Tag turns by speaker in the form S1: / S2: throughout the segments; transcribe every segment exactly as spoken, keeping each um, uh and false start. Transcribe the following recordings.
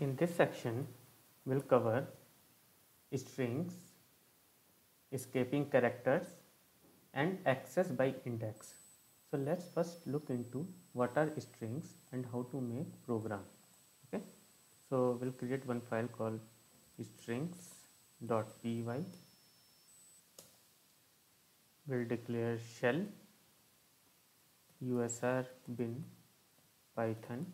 S1: In this section, we'll cover strings, escaping characters, and access by index. So let's first look into what are strings and how to make program. Okay, so we'll create one file called strings.py. We'll declare shell usr bin python.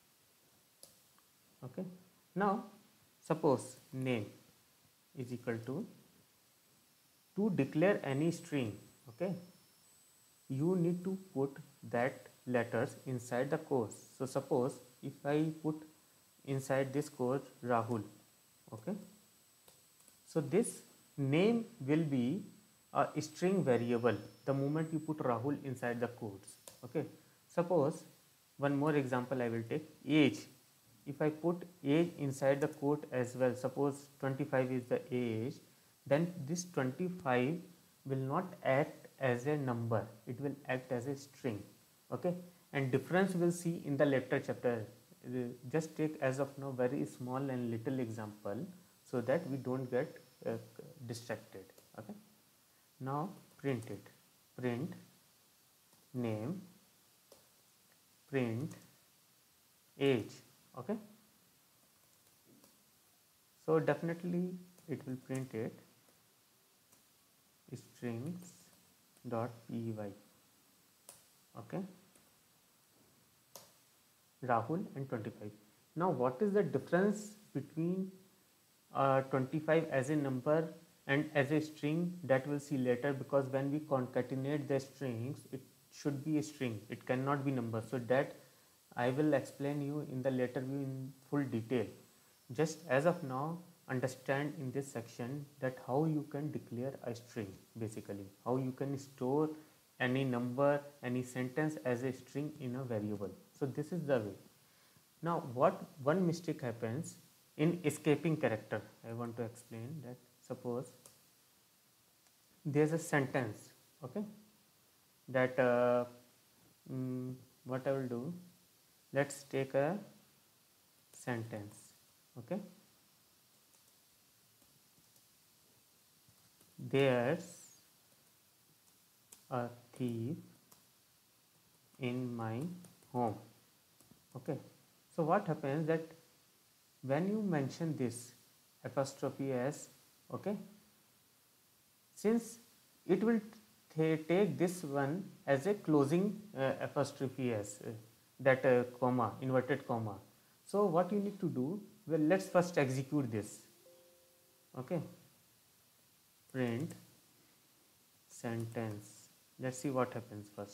S1: Okay, now suppose name is equal to to declare any string. Okay, you need to put that letters inside the quotes. So suppose if I put inside this quote Rahul, okay, so this name will be a string variable the moment you put Rahul inside the quotes. Okay, suppose one more example I will take, age. If I put age inside the quote as well, suppose twenty-five is the age, then this twenty-five will not act as a number, it will act as a string. Okay, and difference we'll see in the later chapter. Just take as of now very small and little example so that we don't get uh, distracted. Okay, now print it. Print name, print age. Okay, so definitely it will print it strings dot py. Okay, Rahul and twenty-five. Now what is the difference between uh, twenty-five as a number and as a string? That we'll see later, because when we concatenate the strings it should be a string, it cannot be number. So that I will explain you in the later view in full detail. Just as of now, understand in this section that how you can declare a string, basically how you can store any number, any sentence as a string in a variable. So this is the way. Now what one mistake happens in escaping character, I want to explain that. Suppose there's a sentence, okay, that uh, mm, what I will do, let's take a sentence. Okay, there's a thief in my home. Okay, so what happens that when you mention this apostrophe s, okay, since it will take this one as a closing uh, apostrophe s, uh, that uh, comma, inverted comma. So what you need to do, well, let's first execute this. Okay, print sentence. Let's see what happens first.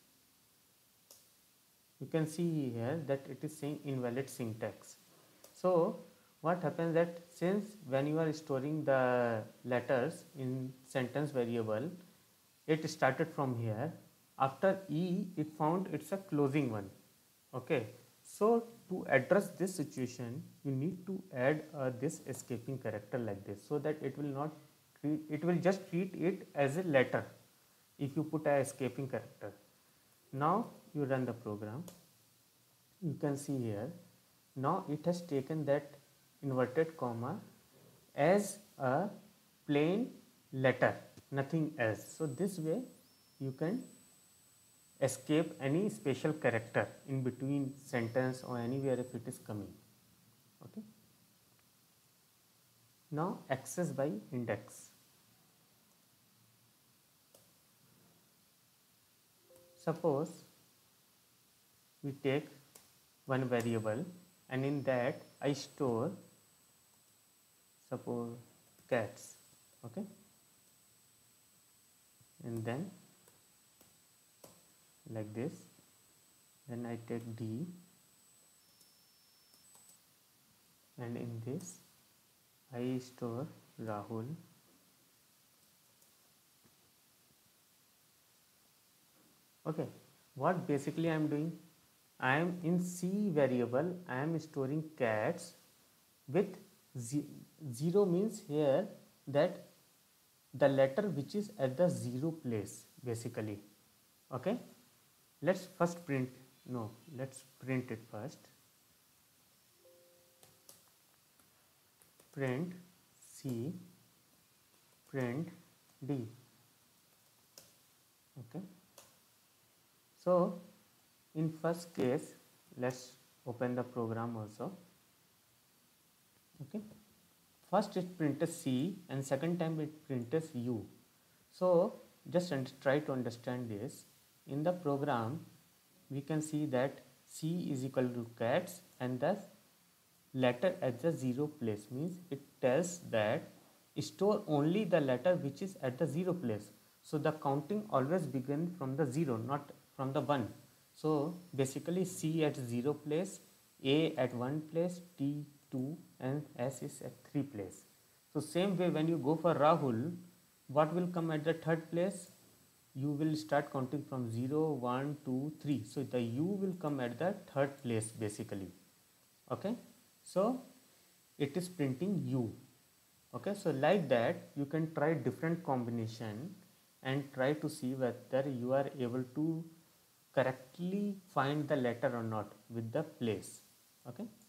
S1: You can see here that it is saying invalid syntax. So what happens that since when you are storing the letters in sentence variable, it started from here. After E, it found it's a closing one. Okay, so to address this situation, you need to add uh, this escaping character like this, so that it will not treat, it will just treat it as a letter if you put a escaping character. Now you run the program. You can see here, now it has taken that inverted comma as a plain letter, nothing else. So this way you can escape any special character in between sentence or anywhere if it is coming. Okay, now access by index. Suppose we take one variable and in that I store, suppose cats. Okay, and then like this, then I take D, and in this I store Rahul. Okay, what basically I am doing, I am in C variable, I am storing cats with zero, means here that the letter which is at the zero place basically. Okay, let's first print, no, let's print it first. print C, print D. Okay. So in first case, let's open the program also. Okay. First it prints C and second time it prints U. So just try to understand this. In the program, we can see that C is equal to cats and the letter at the zero place, means it tells that store only the letter which is at the zero place. So the counting always begin from the zero, not from the one. So basically C at zero place, A at one place, T two and S is at three place. So same way when you go for Rahul, what will come at the third place? You will start counting from zero, one, two, three. So the U will come at the third place basically. Okay. So it is printing U. Okay. So like that you can try different combination and try to see whether you are able to correctly find the letter or not with the place. Okay.